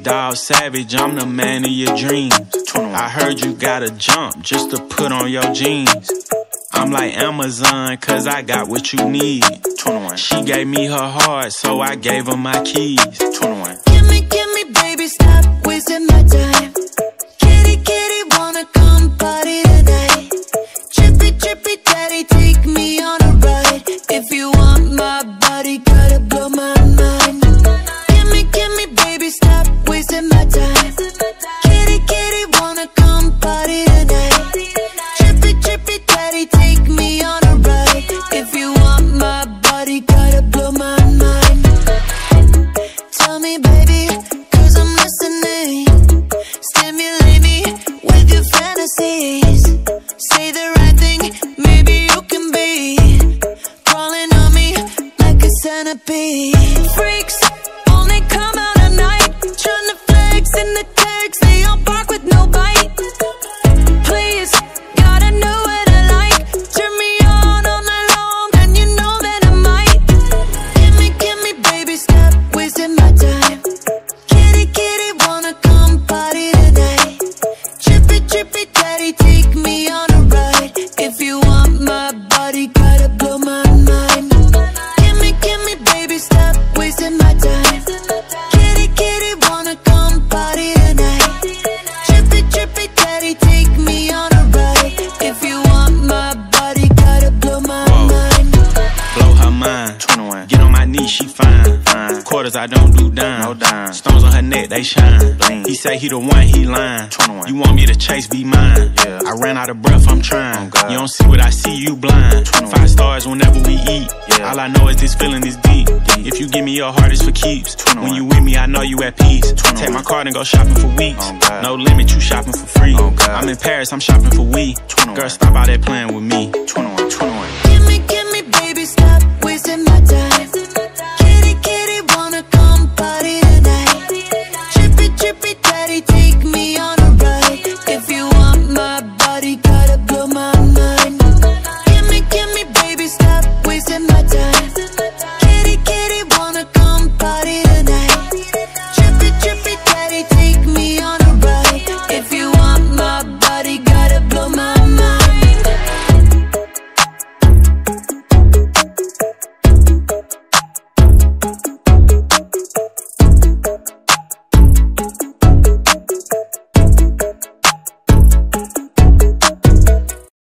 Dog savage, I'm the man of your dreams. I heard you gotta jump just to put on your jeans. I'm like Amazon, cause I got what you need. 21. She gave me her heart, so I gave her my keys. 21. Give me, baby, stop wasting my time. Kitty, wanna come party tonight. Trippy, daddy, take me on a ride. If you want my body, gotta blow my mind. Give me, baby, stop wasting my time. Kitty, wanna come party tonight. Trippy, daddy, take me on a ride. If you want my body, gotta blow my mind. Tell me, baby, cause I'm listening. Stimulate me with your fantasies. Say the right thing, maybe you can be crawling on me like a centipede. Freaks only come out at night, tryna flex in the text. They all bark with no bite. Please, gotta know what I like. Turn me on all night long, and you know that I might. Give me, baby, stop wasting my time. Kitty, wanna come party tonight. Trippy, daddy, take me on a ride. If you want my body, gotta blow my mind. Give me, baby, stop wasting my time. Kitty, wanna come party tonight. Trippy, daddy, take me on a ride. If you want my body, gotta blow my mind. Blow her mind. 21. Get on my knees, she fine. Quarters, I don't do dime. No dime. Stones on her neck, they shine. Bling. He say he the one, he lying. 21. You want me to chase, be mine. Yeah. I ran out of breath, I'm trying. Oh, God. You don't see what I see, you blind. 21. 5 stars whenever we eat. Yeah. All I know is this feeling is deep. If you give me your heart, it's for keeps. 21. When you with me, I know you at peace. 21. Take my card and go shopping for weeks. Oh, God. No limit, you shopping for free. Oh, God. I'm in Paris, I'm shopping for we. 21. Girl, stop out there playing with me.